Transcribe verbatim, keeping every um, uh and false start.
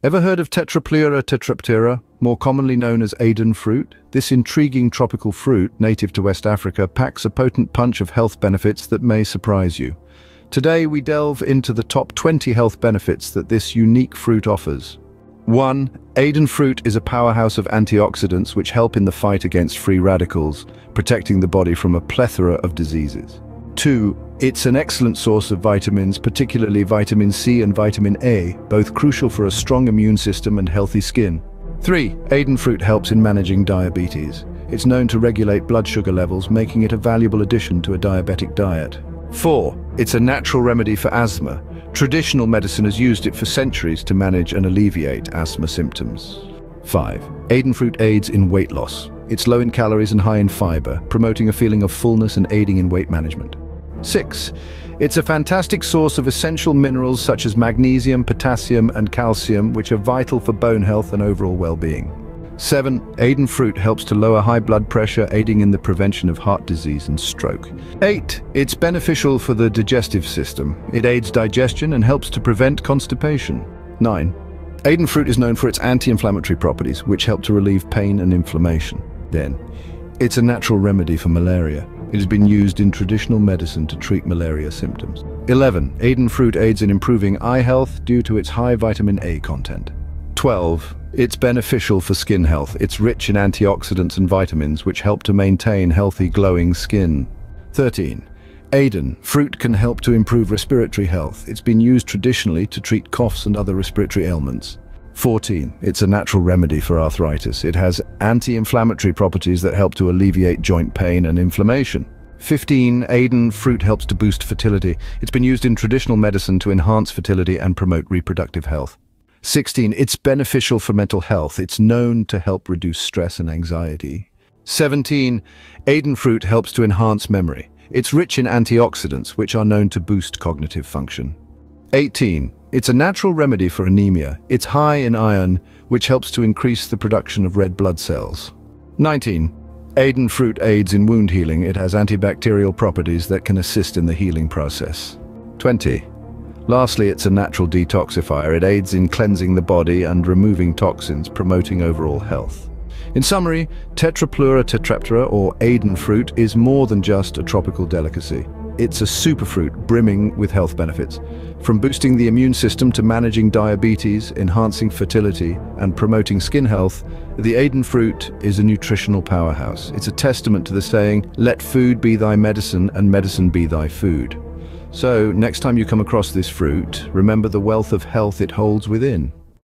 Ever heard of Tetrapleura tetraptera, more commonly known as Aidan fruit? This intriguing tropical fruit, native to West Africa, packs a potent punch of health benefits that may surprise you. Today we delve into the top twenty health benefits that this unique fruit offers. one. Aidan fruit is a powerhouse of antioxidants which help in the fight against free radicals, protecting the body from a plethora of diseases. two. It's an excellent source of vitamins, particularly vitamin C and vitamin A, both crucial for a strong immune system and healthy skin. three. Aidan fruit helps in managing diabetes. It's known to regulate blood sugar levels, making it a valuable addition to a diabetic diet. four. It's a natural remedy for asthma. Traditional medicine has used it for centuries to manage and alleviate asthma symptoms. five. Aidan fruit aids in weight loss. It's low in calories and high in fiber, promoting a feeling of fullness and aiding in weight management. six. It's a fantastic source of essential minerals such as magnesium, potassium, and calcium, which are vital for bone health and overall well-being. seven. Aidan fruit helps to lower high blood pressure, aiding in the prevention of heart disease and stroke. eight. It's beneficial for the digestive system. It aids digestion and helps to prevent constipation. nine. Aidan fruit is known for its anti-inflammatory properties, which help to relieve pain and inflammation. ten. It's a natural remedy for malaria. It has been used in traditional medicine to treat malaria symptoms. eleven. Aidan fruit aids in improving eye health due to its high vitamin A content. twelve. It's beneficial for skin health. It's rich in antioxidants and vitamins which help to maintain healthy, glowing skin. thirteen. Aidan fruit can help to improve respiratory health. It's been used traditionally to treat coughs and other respiratory ailments. fourteen. It's a natural remedy for arthritis. It has anti-inflammatory properties that help to alleviate joint pain and inflammation. fifteen. Aidan fruit helps to boost fertility. It's been used in traditional medicine to enhance fertility and promote reproductive health. sixteen. It's beneficial for mental health. It's known to help reduce stress and anxiety. seventeen. Aidan fruit helps to enhance memory. It's rich in antioxidants, which are known to boost cognitive function. eighteen. It's a natural remedy for anemia. It's high in iron, which helps to increase the production of red blood cells. nineteen. Aidan fruit aids in wound healing. It has antibacterial properties that can assist in the healing process. twenty. Lastly, it's a natural detoxifier. It aids in cleansing the body and removing toxins, promoting overall health. In summary, Tetrapleura tetraptera, or Aidan fruit, is more than just a tropical delicacy. It's a superfruit brimming with health benefits. From boosting the immune system to managing diabetes, enhancing fertility, and promoting skin health, the Aidan fruit is a nutritional powerhouse. It's a testament to the saying, "Let food be thy medicine and medicine be thy food." So, next time you come across this fruit, remember the wealth of health it holds within.